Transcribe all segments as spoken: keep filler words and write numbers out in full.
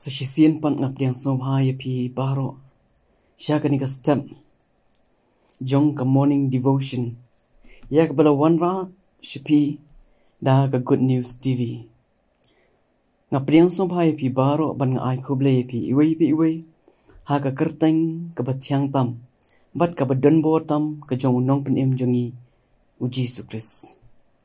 Sasisian pan ngap yang sngewbha ya pi baro. Siya ka ni ka step. Jong ka morning devotion. Ya ka bala wanra shipi da ka good news T V. Ngap yang sngewbha ya pi baro ban nga ai U Blei ya pi iwei pi iwei. Ha ka kyrteng ka bathiang tam. Bat ka badon bo tam ka jong unong pen em jongi U Jisu Khrist.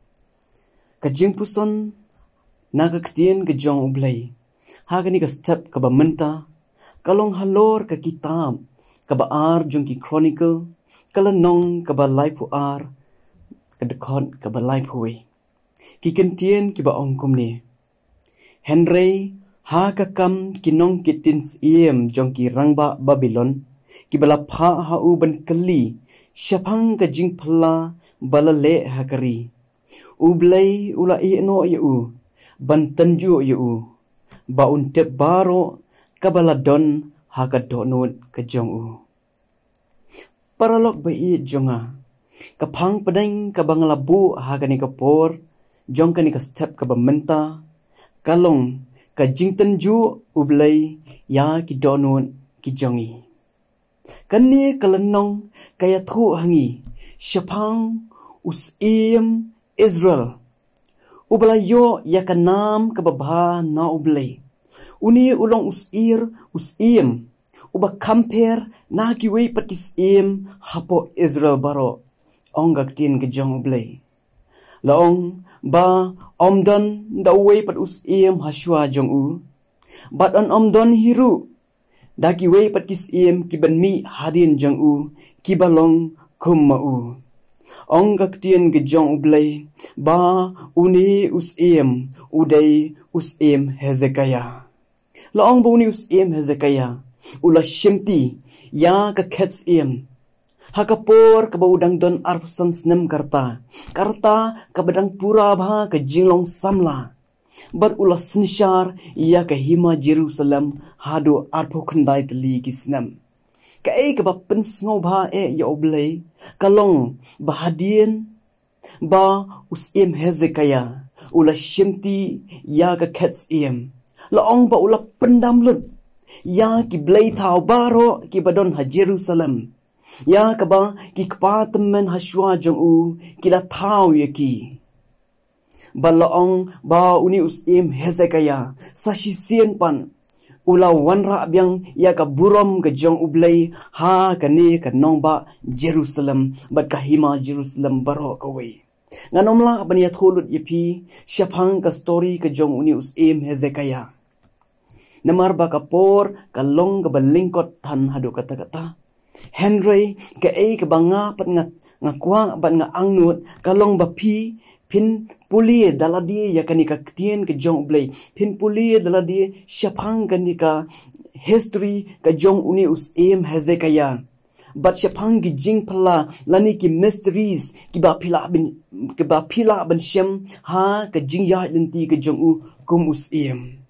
Ka jingpuson na Ka Ktien ka jong U Blei. Ha ka ni ka step ka ba menta. Kalong halor ka kitab. Ka ba ar jong ki Khronikl. Kalanong ka ba lai pu ar. Ka dekot ka ba lai pu we. Ki Ktien ki ba ong kumne. Henry ha ka kam kinong kitins iem jong ki rangba Babylon. Ki bala pha ha u ban kali. Syapang ka jing pala bala le ha kari. U Blei ula i no ya u. Ban tanju ya u. Ba untep baro kabaladon ha ka donut ka jong u. Paralok ba i jonga. Kapang padang ka banglabu ha ka ni ka por. Jong ka ni ka step ka bamenta. Kalong ka jingtanju U Blei ya ki donut ki jongi. Kani kalanong kaya thu hangi. Syapang usiem Israel. Ubalayo ya kanam kababha na U Blei. Uni ulong usir usiem. Uba kamper na kiwei patis im hapo Israel baro. Ong Ka Ktien ke jong U Blei. Laong ba omdon da wei pat usiem haswa jong u. Bat on omdon hiru. Da kiwei patis im kibanmi hadin jong u. Kibalong kumma u. Ong Ka Ktien ke jong U Blei. Ba uni usiem udai usiem Hezekiah. Laong ba uni usiem Hezekiah. Ula shimti ya ka kets iem. Hakapor ka ba udang don arpusan snem karta. Karta ka badang pura bha ka jinglong samla. Bar ula sinshar ya ka hima Jerusalem hado arpo khandai tali ki snem. Ka e ka ba pen sngewbha e ya U Blei. Kalong bahadien ba usiem Hezekiah. Ula shimti ya ka kets iem. Laong ba ula pendamlut. Ya ki Blei tau baro ki badon ha Jerusalem. Ya ka ba ki kpatemen ha shwa jong u ki la tau ya ki. Ba laong ba uni usiem Hezekiah. Sashi sien pan. Ula wanra abyang ya ka burom ka jong U Blei ha ka ni ka nong ba Jerusalem bat ka hima Jerusalem baro ka we. Nganomla ban ya thulut yipi syapang ka story ka jong uni usiem Hezekiah. Namar ba ka por ka long ka ba lyngkot tan hadu kata-kata. Henry ka e ka ba nga pat nga nga kwa bat nga angnut ka long ba pi pin puli daladi ya kani Ka Ktien ke jong U Blei. Pin puli daladi syapang kani ka history ka jong uni usiem Hezekiah. Bat syapang ki jing pala lani ki mysteries ki ba pila bin ki ba pila ban syam ha ka jingya linti ka jong u kum usiem.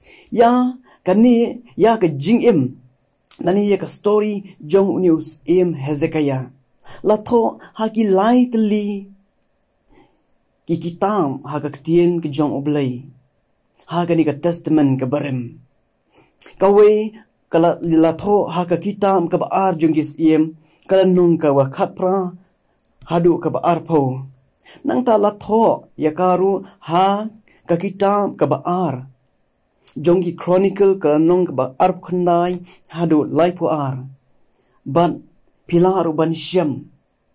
Ya kani ya ka jingim lani ya ka story jong uni usiem Hezekiah. Latho ha ki lai tli ki kitam ha Ka Ktien ke jong U Blei. Ha ka ni ka testament ka barem. Kawe kala latho ha ka kitam ka baar jong gisiem kala nung ka wa khapra hadu ka baar po. Nang ta latho yakaru ha ka kitam ka baar. Jong ki Khronikl kala nung ka baar khandai hadu lai po ar. Ban pilaru ban syam.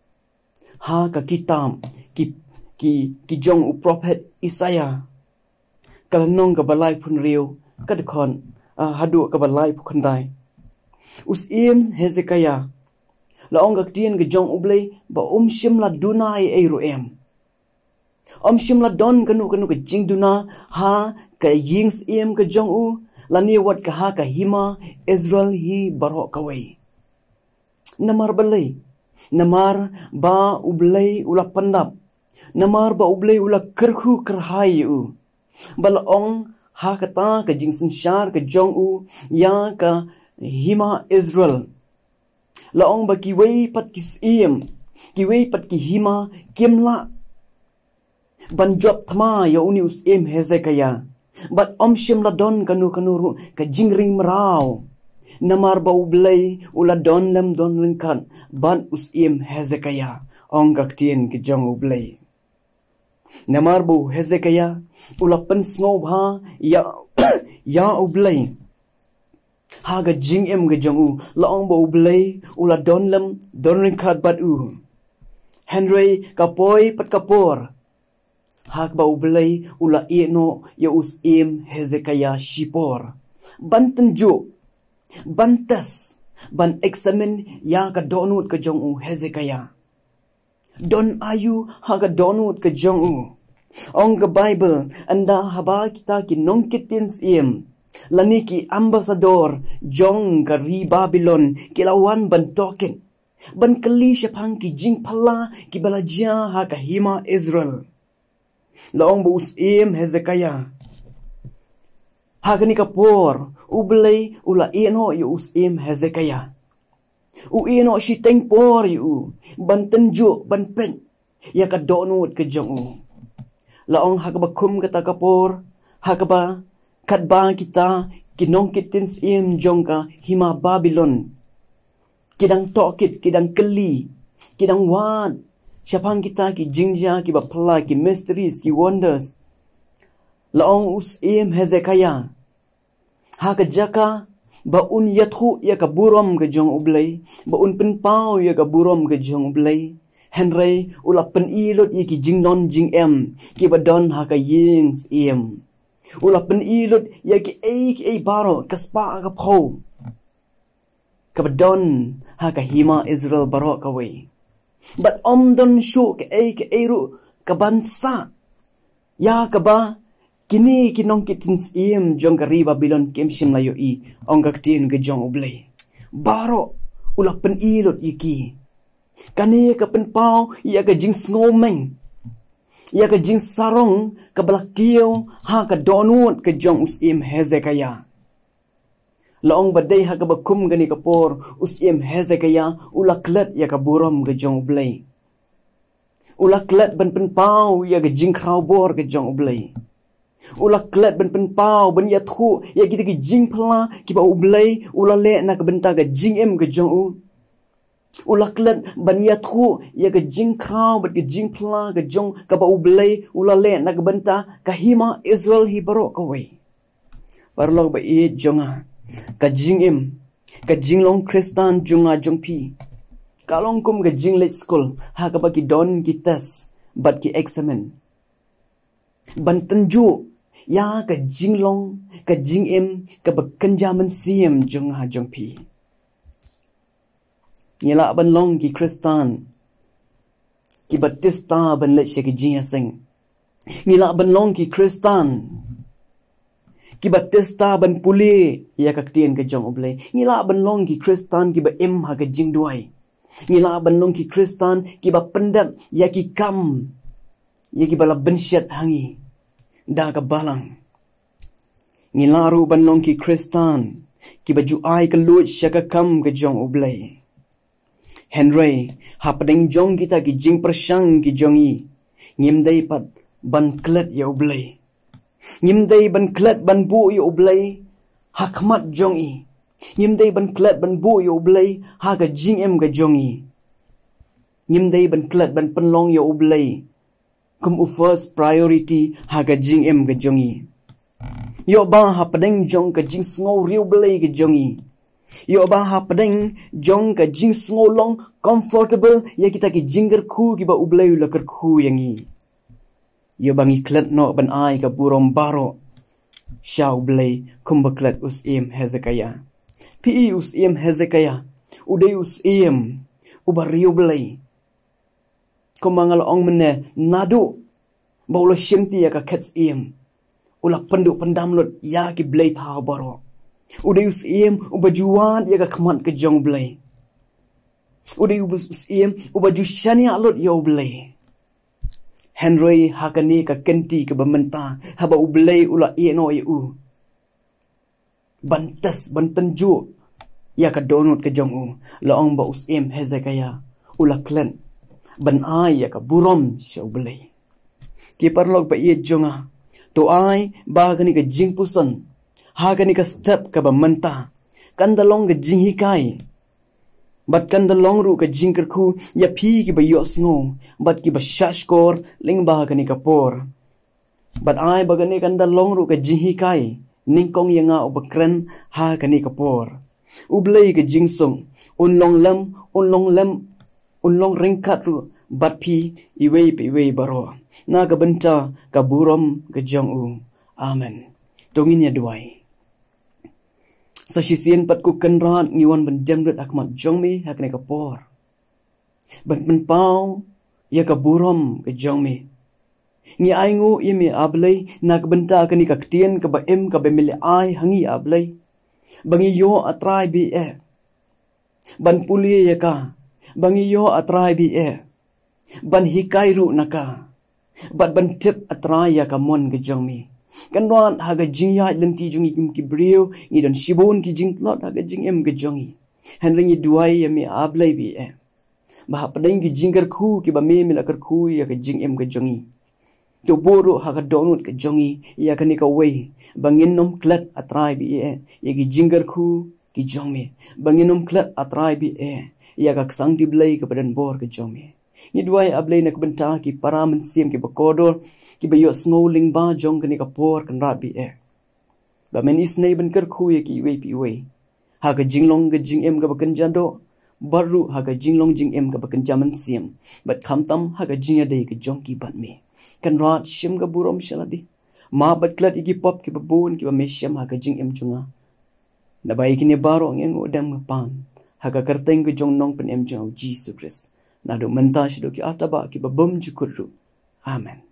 Ha ka kitam ki ki ki jong u prophet Isaiah. Kala nong ka balai pun riu ka dekon uh, hadu ka balai pu khandai. Usiem Hezekiah. Laong Ka Ktien ke jong U Blei ba um shim la dunai e ruem. Om shim la don kanu kanu ka jing duna ha ka yings em ka jong u lani wat ka ha ka hima Israel hi baro ka wei. Namar balai. Namar ba U Blei ula pandap. Namar ba U Blei ula kerhu kerhai u. Balaong ha kata ka jingsen syar ka jong u ya ka hima Israel. Laong ba kiwei pat kisiem. Kiwei pat ki hima kimla. Ban job thma ya uni usiem Hezekiah. Bat om shim la don kanu kanuru ka jingring merau. Namar ba U Blei ula don lem don lyngkot ban usiem Hezekiah ong Ka Ktien ki jong U Blei. Namar bu Hezekiah ula pen sngewbha ya ya U Blei. Haga jingim ke jong u la ong ba U Blei ula don lem don lyngkot bat u. Henry kapoi pat kapor. Hak ba U Blei ula ino ya usiem Hezekiah shipor. Ban tenjuk bantas ban examine ya ka donut ke jong u Hezekiah. Don ayu ha ka donut ke jong u. Ong ka Bible anda haba kita ki nongkitin siem. Lani ki ambassador jong ka ri Babylon kilawan ban token. Ban kali syapang ki jing pala ki balajia ha ka hima Israel. Laong bu usiem Hezekiah. Hagani kapor U Blei ula ino yu usiem Hezekiah. U ino si tengpor yu ban tenjuk ban pen ya ka donut ke jong u. Laong hakabakum kata kapor hakaba katba kita kinongkitin siem jong ka hima Babylon. Kidang tokit kidang keli kidang wan syapang kita ki jingja ki bapala ki mysteries ki wonders. Laong usiem Hezekiah. Ha ka jaka baun yathu ya ka burom ke jong U Blei, baun penpau ya ka burom ke jong U Blei. Henry ula pen ilot ya ki jingnon jingem ki badon ha ka ying siem. Ula pen ilot ya ki ei ki ei baro kaspa ka pho. Ka badon ha ka hima Israel baro ka we. But om don shu ke ei ke ei ru ka bansa. Ya ka ba kini kinong kitin siem jong ka ri Babylon kem shim layo i ong Ka Ktien ke jong U Blei. Baro ula pen ilot iki. Kani ka pen pau ya ka jing snowmeng. Ya ka jing sarong ka balakio ha ka donut ke jong usiem Hezekiah. Laong badai ha ka bakum gani kapor usiem Hezekiah ula klet ya ka burom ke jong U Blei. Ula klet ban pen pau ya ka jing kraubor ke jong U Blei. Ula klet ben penpau ben yathu ya kita ki jing pala ki ba U Blei ula le na ka benta ka jingim ke jong u. Ula klet ben yathu ya ka jing krau bet ka jing pala ka jong ka ba U Blei ula le na ka benta ka hima Israel hi baro ka we. Barlog ba i jonga ka jingim ka jinglong Kristan jonga jong pi. Kalong kum ka jing late school ha ka ba ki don ki test bat ki examen. Ban tenjuk ya ka jinglong ka jingim ka bakanja mynsiem jong ha jong pi. Ngila ban long ki Kristan ki batista ban let ki jingiaseng. Ngila ban long ki Kristan ki batista ban puli ya Ka Ktien ke jong U Blei. Ngila ban long ki Kristan ki ba im ha ka jingduai. Ngila ban long ki Kristan ki ba pendam ya ki kam ya ki bala bensyat hangi da ka balang. Ngilaru banlong ki Kristan ki baju ai ka lut syaka kam ke jong U Blei. Henry hapadeng jong kita ki jing persang ki jongi. Ngimdai pat ban klet ya U Blei. Ngimdai ban klet ban bu ya U Blei hakmat jongi. Ngimdai ban klet ban bu ya U Blei ha ka jingem ka jongi. Ngimdai ban klet ban penlong ya U Blei kum u first priority ha ka jingem ka jongi. Yo ba ha padeng jong ka jing sngo riu Blei ka jongi. Yo ba ha padeng jong ka jing sngo long comfortable ya kita ki jinger khu ki ba U Blei la ker khu yangi. Yo bangi klet no ban ai ka burom baro. Sha U Blei kum ba klet usiem Hezekiah. Pi usiem Hezekiah. Udai usiem uba riu Blei. Kumangal ong mene nadu ba ulo shimti ya ka kets iem. Ula pendu pendam lot ya ki Blei tau baro. Udai usiem uba juan ya ka khamat ke jong Blei. Udai usiem uba jushania lot ya U Blei. Henry hakani ka kenti ke bamenta haba U Blei ula ieno ya u. Bantas bantenju ya ka donut ke jong u. Laong ba usiem Hezekiah ula klen ban ai ya ka burom sya U Blei. Ki parlog ba iet jonga To ai ba kani ka jingpuson. Ha kani ka step ka ba manta. Kandalong ka jinghikai. Bat kandalong ru ka jingkerku ya pi ki ba yosngo. Bat ki ba shashkor ling ba kani ka por. Bat ai ba kani kandalong ru ka jinghikai. Ningkong yanga ubakren ha kani ka por. U Blei ka jingsong. Unlong lam, unlong lam, unlong ringkat ru. Bat pi iwei pe iwei baro. Na ka benta ka burom ka jong u. Amen. Tongin ya duai. Sa sisian pat ku kenrat ngiwan ban demret akmat jong mi hakne ka por. Ban ban pau ya ka burom ka jong mi. Ngi aingu imi ablay na ka benta ka ni Ka Ktien ka ba em ka ba mili ay hangi ablay. Bangi yo atray bi e. Ban puli ya ka. Bangi yo atray bi e. Ban hikay ru na ka. Bat ban tip atray ya ka mon ka jong mi. Kanran haga jingya lenti jungi kim ki brio ngi don shibon ki jingtlot haga jingim ka jongi. Henringi duai ya mi ablay bi e. Bah padang ki jingkar khu ki ba me milakar khu ya ka jingim ka jongi. To boro haga donut ka jongi ya ka ni ka wei. Bangin nom klat atray bi e. Ya ki jingkar khu ki jong mi. Bangin nom klat atray bi e. Ya ka ksang di blay ka badan bor ka jong mi. Ni duai ablay na kabenta ki para mynsiem ki bakodor. Ki ba yo sngoling ba jong kani ka por kan rat bi e. Ba men isnay ban kar khu ya ki iwei pi iwei. Ha ka jinglong ka jingim ka bakan jado. Baru ha ka jinglong jingim ka bakan jaman siem. Bat kamtam ha ka jingya day ka jong ki bat me. Kan rat shim ka burom shaladi. Ma bat klat iki pop ki babon ki ba me shem ha ka jingim junga. Nabai kini baro ang yang udam ngapan. Ha ka kyrteng ka jong nong pen em jong U Jisu Khrist. Nado menta shido ki ataba ki babom jukuru. Amen.